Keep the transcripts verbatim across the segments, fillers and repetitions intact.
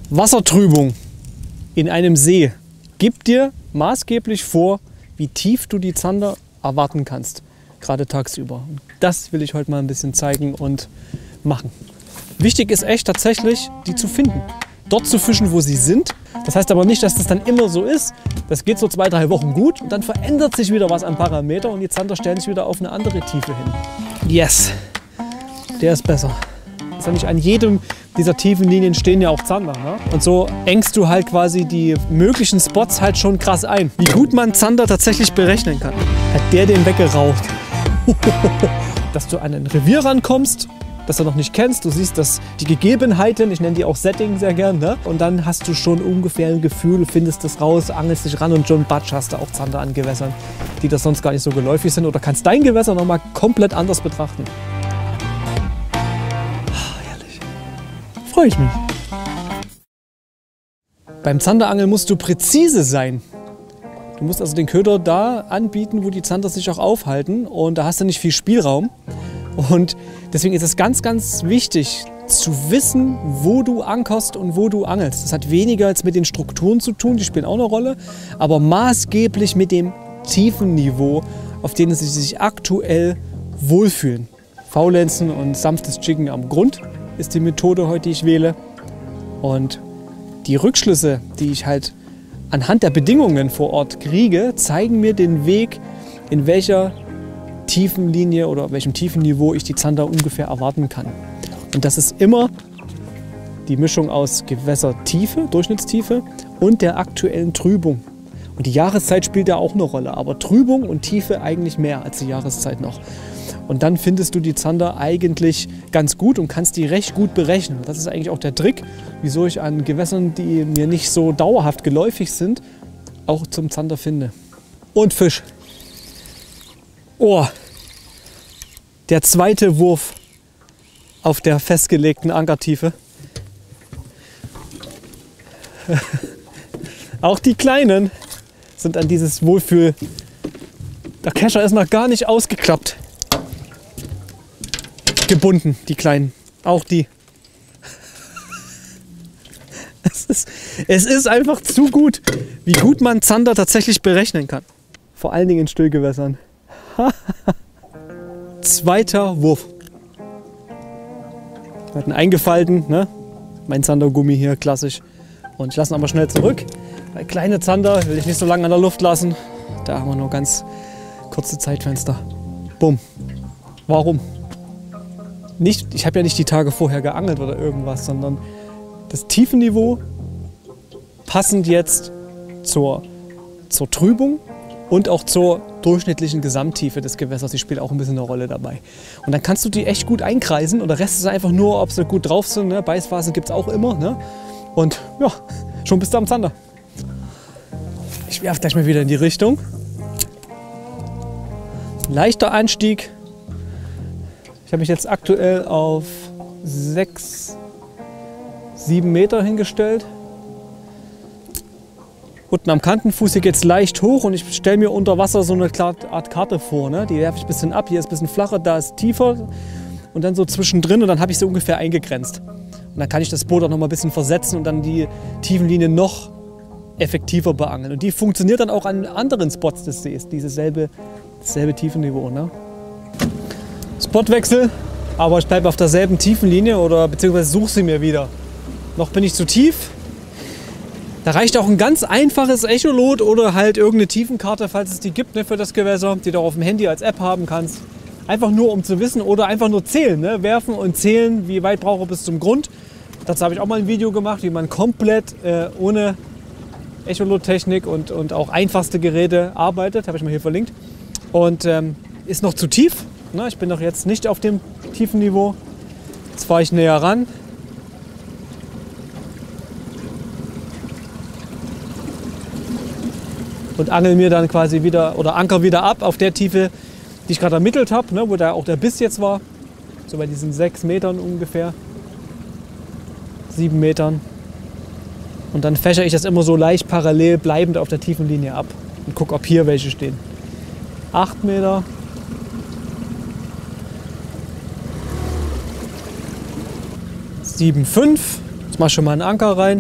Wassertrübung in einem See gibt dir maßgeblich vor, wie tief du die Zander erwarten kannst, gerade tagsüber. Das will ich heute mal ein bisschen zeigen und machen. Wichtig ist echt tatsächlich, die zu finden. Dort zu fischen, wo sie sind. Das heißt aber nicht, dass das dann immer so ist. Das geht so zwei, drei Wochen gut und dann verändert sich wieder was am Parameter und die Zander stellen sich wieder auf eine andere Tiefe hin. Yes, der ist besser. Das ist ja nicht an jedem dieser tiefen Linien stehen ja auch Zander. Ne? Und so engst du halt quasi die möglichen Spots halt schon krass ein. Wie gut man Zander tatsächlich berechnen kann. Hat der den weggeraucht. Dass du an ein Revier rankommst, das du noch nicht kennst. Du siehst dass die Gegebenheiten, ich nenne die auch Setting sehr gern. Ne? Und dann hast du schon ungefähr ein Gefühl, findest das raus, angelst dich ran und schon batsch hast du auch Zander an Gewässern, die das sonst gar nicht so geläufig sind. Oder kannst dein Gewässer nochmal komplett anders betrachten. Freue ich mich. Beim Zanderangeln musst du präzise sein. Du musst also den Köder da anbieten, wo die Zander sich auch aufhalten und da hast du nicht viel Spielraum. Und deswegen ist es ganz, ganz wichtig zu wissen, wo du ankerst und wo du angelst. Das hat weniger jetzt mit den Strukturen zu tun, die spielen auch eine Rolle, aber maßgeblich mit dem tiefen Niveau, auf dem sie sich aktuell wohlfühlen. Faulenzen und sanftes Jiggen am Grund ist die Methode heute, die ich wähle. Und die Rückschlüsse, die ich halt anhand der Bedingungen vor Ort kriege, zeigen mir den Weg, in welcher Tiefenlinie oder welchem Tiefenniveau ich die Zander ungefähr erwarten kann. Und das ist immer die Mischung aus Gewässertiefe, Durchschnittstiefe und der aktuellen Trübung. Und die Jahreszeit spielt da auch eine Rolle, aber Trübung und Tiefe eigentlich mehr als die Jahreszeit noch. Und dann findest du die Zander eigentlich ganz gut und kannst die recht gut berechnen. Das ist eigentlich auch der Trick, wieso ich an Gewässern, die mir nicht so dauerhaft geläufig sind, auch zum Zander finde. Und Fisch. Oh, der zweite Wurf auf der festgelegten Ankertiefe. Auch die Kleinen sind an dieses Wohlfühl. Der Kescher ist noch gar nicht ausgeklappt. Gebunden, die Kleinen. Auch die. Es ist, es ist einfach zu gut, wie gut man Zander tatsächlich berechnen kann. Vor allen Dingen in Stillgewässern. Zweiter Wurf. Wir hatten eingefalten, ne? Mein Zandergummi hier, klassisch. Und ich lasse ihn aber schnell zurück. Weil kleine Zander will ich nicht so lange an der Luft lassen. Da haben wir nur ganz kurze Zeitfenster. Bumm. Warum? Nicht, ich habe ja nicht die Tage vorher geangelt oder irgendwas, sondern das Tiefenniveau passend jetzt zur, zur Trübung und auch zur durchschnittlichen Gesamttiefe des Gewässers. Die spielt auch ein bisschen eine Rolle dabei. Und dann kannst du die echt gut einkreisen und der Rest ist einfach nur, ob sie gut drauf sind. Ne? Beißphasen gibt es auch immer. Ne? Und ja, schon bist du am Zander. Ich werfe gleich mal wieder in die Richtung. Leichter Anstieg. Ich habe mich jetzt aktuell auf sechs, sieben Meter hingestellt. Unten am Kantenfuß hier geht es leicht hoch und ich stelle mir unter Wasser so eine Art Karte vor. Ne? Die werfe ich ein bisschen ab. Hier ist ein bisschen flacher, da ist tiefer und dann so zwischendrin und dann habe ich sie ungefähr eingegrenzt. Und dann kann ich das Boot auch noch mal ein bisschen versetzen und dann die Tiefenlinie noch effektiver beangeln. Und die funktioniert dann auch an anderen Spots des Sees, dieses selbe, dasselbe Tiefenniveau. Ne? Spotwechsel, aber ich bleibe auf derselben Tiefenlinie oder beziehungsweise suche sie mir wieder. Noch bin ich zu tief. Da reicht auch ein ganz einfaches Echolot oder halt irgendeine Tiefenkarte, falls es die gibt, ne, für das Gewässer, die du auch auf dem Handy als App haben kannst. Einfach nur um zu wissen oder einfach nur zählen, ne? Werfen und zählen, wie weit brauche ich bis zum Grund. Dazu habe ich auch mal ein Video gemacht, wie man komplett äh, ohne Echolot-Technik und, und auch einfachste Geräte arbeitet, habe ich mal hier verlinkt. Und ähm, ist noch zu tief. Ne? Ich bin noch jetzt nicht auf dem tiefen Niveau. Jetzt fahre ich näher ran. Und angel mir dann quasi wieder oder anker wieder ab auf der Tiefe, die ich gerade ermittelt habe, ne, wo da auch der Biss jetzt war. So bei diesen sechs Metern ungefähr. Sieben Metern. Und dann fächere ich das immer so leicht parallel bleibend auf der tiefen Linie ab. Und gucke, ob hier welche stehen. Acht Meter. Sieben, fünf. Jetzt mach schon mal einen Anker rein.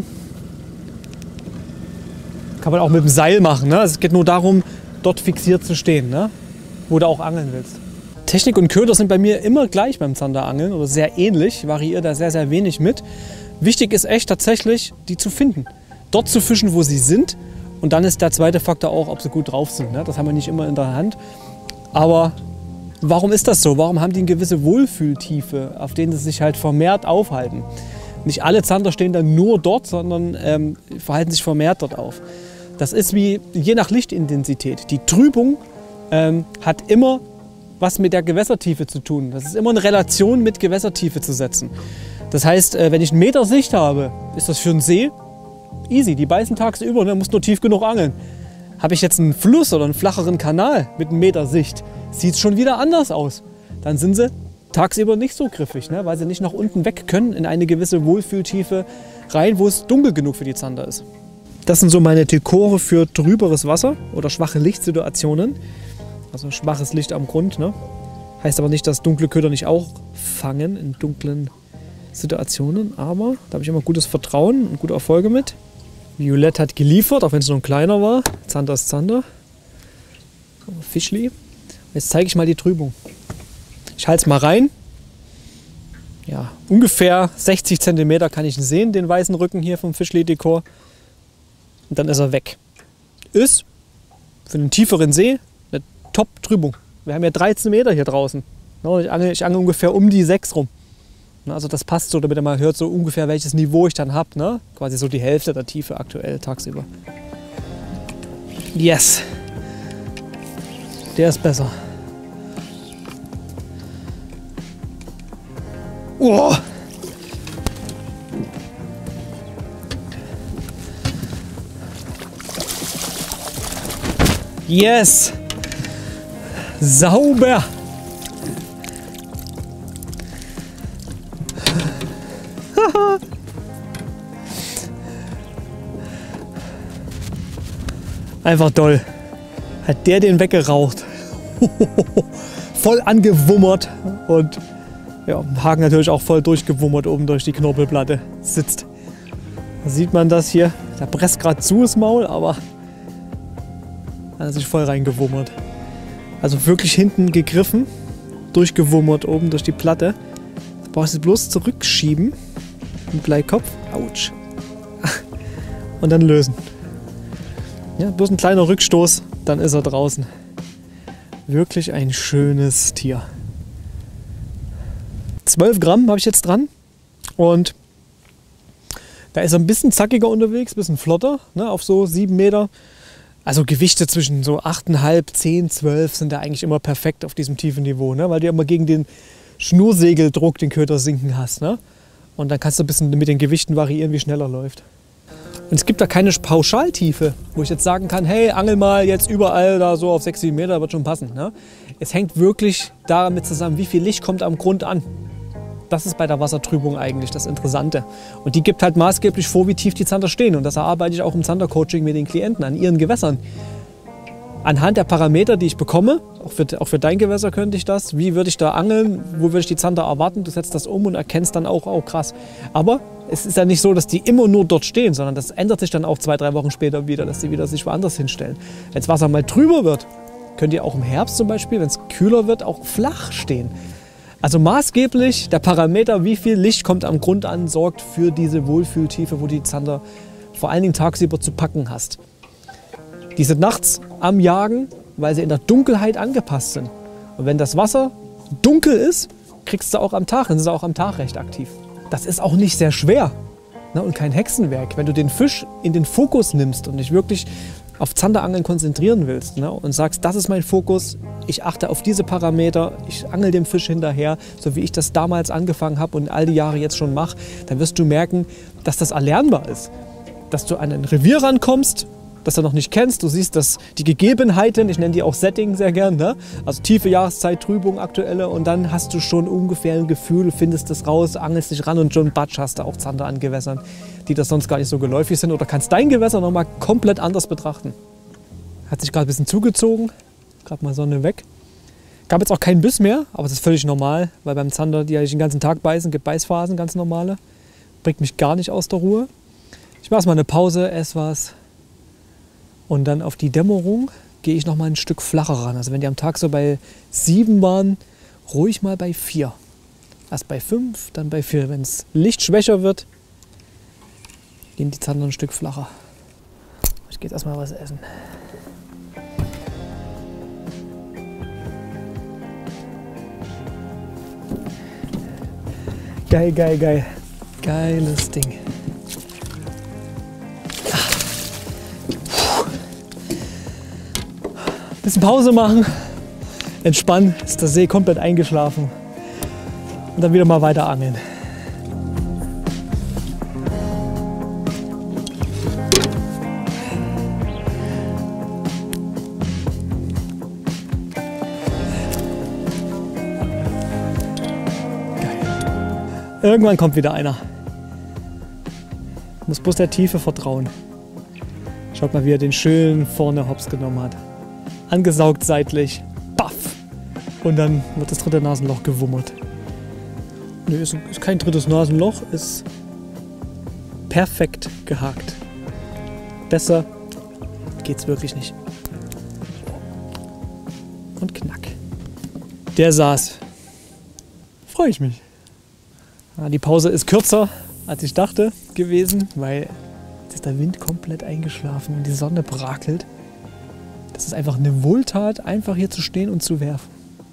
Kann man auch mit dem Seil machen. Ne? Es geht nur darum, dort fixiert zu stehen, ne? Wo du auch angeln willst. Technik und Köder sind bei mir immer gleich beim Zanderangeln oder sehr ähnlich. Ich variiere da sehr, sehr wenig mit. Wichtig ist echt tatsächlich, die zu finden. Dort zu fischen, wo sie sind. Und dann ist der zweite Faktor auch, ob sie gut drauf sind. Ne? Das haben wir nicht immer in der Hand. Aber warum ist das so? Warum haben die eine gewisse Wohlfühltiefe, auf denen sie sich halt vermehrt aufhalten? Nicht alle Zander stehen dann nur dort, sondern ähm, verhalten sich vermehrt dort auf. Das ist wie je nach Lichtintensität. Die Trübung ähm, hat immer was mit der Gewässertiefe zu tun. Das ist immer in Relation mit Gewässertiefe zu setzen. Das heißt, äh, wenn ich einen Meter Sicht habe, ist das für einen See easy. Die beißen tagsüber, man muss nur tief genug angeln. Habe ich jetzt einen Fluss oder einen flacheren Kanal mit einem Meter Sicht, sieht es schon wieder anders aus. Dann sind sie tagsüber nicht so griffig, ne? Weil sie nicht nach unten weg können in eine gewisse Wohlfühltiefe rein, wo es dunkel genug für die Zander ist. Das sind so meine Dekore für trüberes Wasser oder schwache Lichtsituationen. Also schwaches Licht am Grund. Ne? Heißt aber nicht, dass dunkle Köder nicht auch fangen in dunklen Situationen. Aber da habe ich immer gutes Vertrauen und gute Erfolge mit. Violett hat geliefert, auch wenn es noch ein kleiner war. Zander ist Zander. Fischli. Jetzt zeige ich mal die Trübung. Ich halte es mal rein. Ja, ungefähr sechzig Zentimeter kann ich ihn sehen, den weißen Rücken hier vom Fischli-Dekor. Und dann ist er weg. Ist für einen tieferen See eine Top-Trübung. Wir haben ja dreizehn Meter hier draußen. Ich angel, ich angel ungefähr um die sechs rum. Also das passt so, damit ihr mal hört, so ungefähr welches Niveau ich dann habe. Ne? Quasi so die Hälfte der Tiefe aktuell tagsüber. Yes! Der ist besser. Oh! Yes! Sauber! Einfach toll. Hat der den weggeraucht. Voll angewummert und ja, Haken natürlich auch voll durchgewummert oben durch die Knorpelplatte sitzt. Da sieht man das hier. Da presst gerade zu das Maul, aber hat er sich voll reingewummert. Also wirklich hinten gegriffen, durchgewummert oben durch die Platte. Jetzt brauchst du bloß zurückschieben im Bleikopf. Autsch. Und dann lösen. Ja, bloß ein kleiner Rückstoß, dann ist er draußen. Wirklich ein schönes Tier. zwölf Gramm habe ich jetzt dran und da ist er ein bisschen zackiger unterwegs, ein bisschen flotter, ne, auf so sieben Meter. Also Gewichte zwischen so acht Komma fünf, zehn, zwölf sind da eigentlich immer perfekt auf diesem tiefen Niveau, ne, weil du immer gegen den Schnursegeldruck den Köder sinken hast. Ne? Und dann kannst du ein bisschen mit den Gewichten variieren, wie schnell er läuft. Und es gibt da keine Pauschaltiefe, wo ich jetzt sagen kann, hey, angel mal jetzt überall da so auf sechs, sieben Meter, wird schon passen. Ne? Es hängt wirklich damit zusammen, wie viel Licht kommt am Grund an. Das ist bei der Wassertrübung eigentlich das Interessante. Und die gibt halt maßgeblich vor, wie tief die Zander stehen. Und das erarbeite ich auch im Zandercoaching mit den Klienten an ihren Gewässern. Anhand der Parameter, die ich bekomme, auch für, auch für dein Gewässer könnte ich das, wie würde ich da angeln, wo würde ich die Zander erwarten, du setzt das um und erkennst dann auch, oh krass. Aber es ist ja nicht so, dass die immer nur dort stehen, sondern das ändert sich dann auch zwei, drei Wochen später wieder, dass sie wieder sich woanders hinstellen. Wenn das Wasser mal trüber wird, könnt ihr auch im Herbst zum Beispiel, wenn es kühler wird, auch flach stehen. Also maßgeblich der Parameter, wie viel Licht kommt am Grund an, sorgt für diese Wohlfühltiefe, wo die Zander vor allen Dingen tagsüber zu packen hast. Die sind nachts am Jagen, weil sie in der Dunkelheit angepasst sind. Und wenn das Wasser dunkel ist, kriegst du auch am Tag, dann sind sie auch am Tag recht aktiv. Das ist auch nicht sehr schwer, ne, und kein Hexenwerk. Wenn du den Fisch in den Fokus nimmst und dich wirklich auf Zanderangeln konzentrieren willst, ne, und sagst, das ist mein Fokus, ich achte auf diese Parameter, ich angel dem Fisch hinterher, so wie ich das damals angefangen habe und all die Jahre jetzt schon mache, dann wirst du merken, dass das erlernbar ist. Dass du an ein Revier rankommst, das du noch nicht kennst. Du siehst, dass die Gegebenheiten, ich nenne die auch Setting sehr gern, ne? Also tiefe Jahreszeit, Trübung, aktuelle, und dann hast du schon ungefähr ein Gefühl, findest das raus, angelst dich ran und schon batsch hast du auch Zander an Gewässern, die das sonst gar nicht so geläufig sind, oder kannst dein Gewässer noch mal komplett anders betrachten. Hat sich gerade ein bisschen zugezogen, gerade mal Sonne weg. Gab jetzt auch keinen Biss mehr, aber das ist völlig normal, weil beim Zander, die ja den ganzen Tag beißen, gibt Beißphasen, ganz normale. bringt mich gar nicht aus der Ruhe. Ich mache mal eine Pause, esse was und dann auf die Dämmerung gehe ich noch mal ein Stück flacher ran. Also wenn die am Tag so bei sieben waren, ruhig mal bei vier. Erst bei fünf, dann bei vier. Wenn das Licht schwächer wird, gehen die Zander ein Stück flacher. Ich gehe jetzt erstmal was essen. Geil, geil, geil. Geiles Ding. Bisschen Pause machen, entspannen, ist der See komplett eingeschlafen und dann wieder mal weiter angeln. Geil. Irgendwann kommt wieder einer. Muss bloß der Tiefe vertrauen. Schaut mal, wie er den schön vorne hops genommen hat. Angesaugt seitlich, baff, und dann wird das dritte Nasenloch gewummert. Nee, ist, ist kein drittes Nasenloch, ist perfekt gehakt. Besser geht's wirklich nicht. Und knack. Der saß. Freue ich mich. Ja, die Pause ist kürzer, als ich dachte, gewesen, weil jetzt ist der Wind komplett eingeschlafen und die Sonne brakelt. Das ist einfach eine Wohltat, einfach hier zu stehen und zu werfen.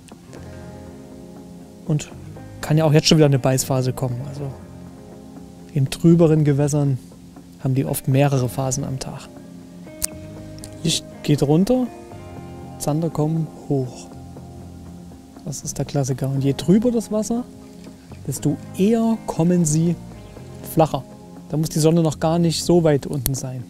Und kann ja auch jetzt schon wieder eine Beißphase kommen. Also in trüberen Gewässern haben die oft mehrere Phasen am Tag. Licht geht runter, Zander kommen hoch. Das ist der Klassiker. Und je trüber das Wasser, desto eher kommen sie flacher. Da muss die Sonne noch gar nicht so weit unten sein.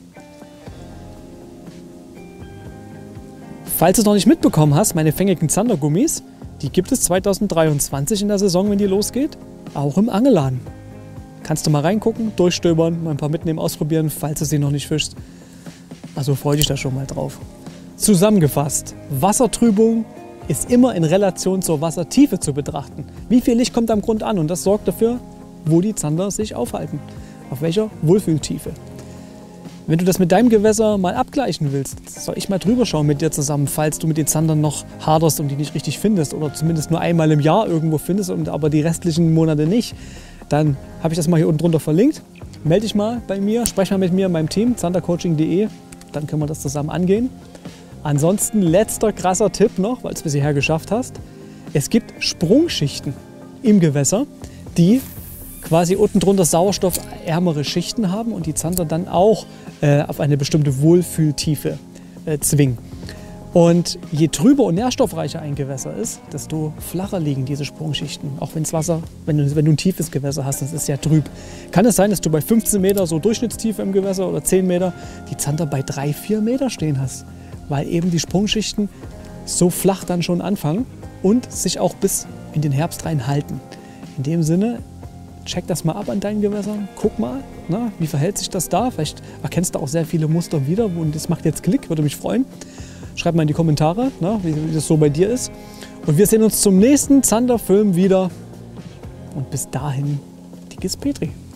Falls du es noch nicht mitbekommen hast, meine fängigen Zandergummis, die gibt es zweitausenddreiundzwanzig in der Saison, wenn die losgeht, auch im Angelladen. Kannst du mal reingucken, durchstöbern, mal ein paar mitnehmen, ausprobieren, falls du sie noch nicht fischst. Also freu dich da schon mal drauf. Zusammengefasst, Wassertrübung ist immer in Relation zur Wassertiefe zu betrachten. Wie viel Licht kommt am Grund an und das sorgt dafür, wo die Zander sich aufhalten. Auf welcher Wohlfühltiefe. Wenn du das mit deinem Gewässer mal abgleichen willst, soll ich mal drüber schauen mit dir zusammen, falls du mit den Zandern noch haderst und die nicht richtig findest oder zumindest nur einmal im Jahr irgendwo findest und aber die restlichen Monate nicht, dann habe ich das mal hier unten drunter verlinkt. Melde dich mal bei mir, sprech mal mit mir in meinem Team, zandercoaching punkt de, dann können wir das zusammen angehen. Ansonsten letzter krasser Tipp noch, weil du es bis hierher geschafft hast. Es gibt Sprungschichten im Gewässer, die quasi unten drunter sauerstoffärmere Schichten haben und die Zander dann auch äh, auf eine bestimmte Wohlfühltiefe äh, zwingen. Und je trüber und nährstoffreicher ein Gewässer ist, desto flacher liegen diese Sprungschichten. Auch wenn das Wasser, wenn du, wenn du ein tiefes Gewässer hast, das ist ja trüb. Kann es sein, dass du bei fünfzehn Meter so Durchschnittstiefe im Gewässer oder zehn Meter die Zander bei drei, vier Meter stehen hast, weil eben die Sprungschichten so flach dann schon anfangen und sich auch bis in den Herbst rein halten. In dem Sinne, check das mal ab an deinen Gewässern, guck mal, na, wie verhält sich das da? Vielleicht erkennst du auch sehr viele Muster wieder und das macht jetzt Klick, würde mich freuen. Schreib mal in die Kommentare, na, wie, wie das so bei dir ist. Und wir sehen uns zum nächsten Zanderfilm wieder. Und bis dahin, dickes Petri.